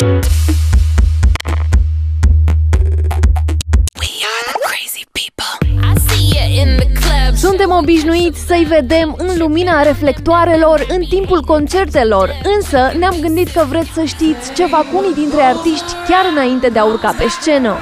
Suntem obișnuiți să-i vedem în lumina reflectoarelor în timpul concertelor, însă ne-am gândit că vreți să știți ce fac unii dintre artiști chiar înainte de a urca pe scenă.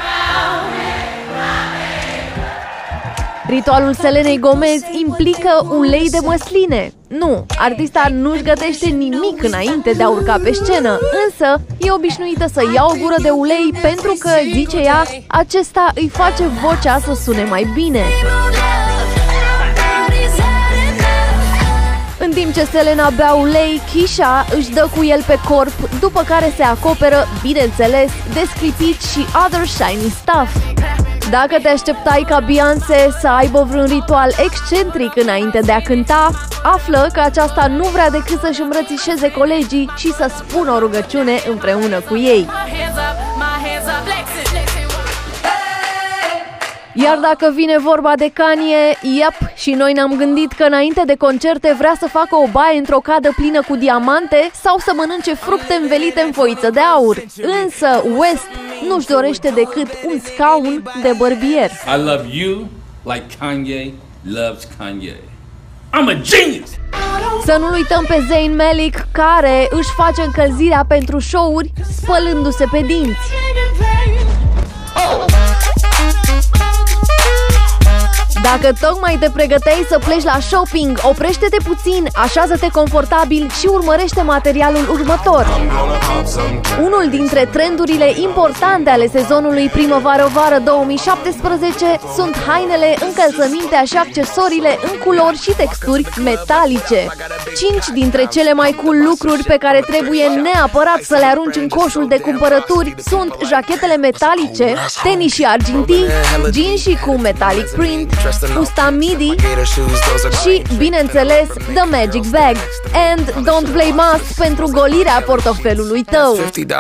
Ritualul Selenei Gomez implică ulei de măsline. Nu, artista nu-și gătește nimic înainte de a urca pe scenă, însă e obișnuită să ia o gură de ulei pentru că, zice ea, acesta îi face vocea să sune mai bine. În timp ce Selena bea ulei, Kesha își dă cu el pe corp, după care se acoperă, bineînțeles, de sclipit și other shiny stuff. Dacă te așteptai ca Beyoncé să aibă vreun ritual excentric înainte de a cânta, află că aceasta nu vrea decât să-și îmbrățișeze colegii și să spună o rugăciune împreună cu ei. Iar dacă vine vorba de Kanye, yep, și noi ne-am gândit că înainte de concerte vrea să facă o baie într-o cadă plină cu diamante sau să mănânce fructe învelite în foiță de aur. Însă West nu-și dorește decât un scaun de bărbier. I love you like Kanye loves Kanye. I'm a genius! Să nu uităm pe Zayn Malik, care își face încălzirea pentru show-uri spălându-se pe dinți. Dacă tocmai te pregăteai să pleci la shopping, oprește-te puțin, așează-te confortabil și urmărește materialul următor. Unul dintre trendurile importante ale sezonului primăvară-vară 2017 sunt hainele, încălțămintea și accesoriile în culori și texturi metalice. 5 dintre cele mai cool lucruri pe care trebuie neapărat să le arunci în coșul de cumpărături sunt jachetele metalice, tenisii argintii, jeansii cu metallic print, fusta midi și, bineînțeles, The Magic Bag. And don't blame us pentru golirea portofelului tău.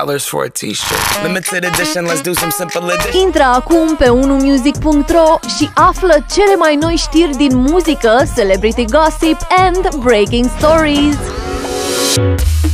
Intră acum pe unumusic.ro și află cele mai noi știri din muzică, celebrity gossip and breaking stories.